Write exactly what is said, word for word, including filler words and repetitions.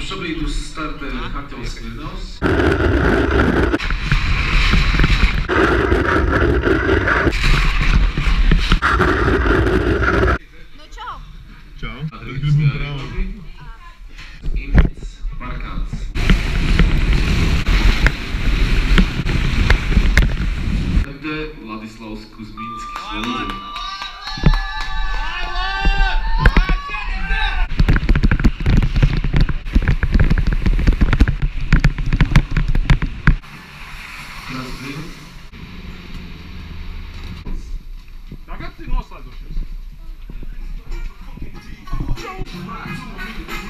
Što bi tu starter хотел сказать? No, ciao. Ciao. Imits Balkans. Gde Vladislav Kuzminski svoj. Ragazzi, non sta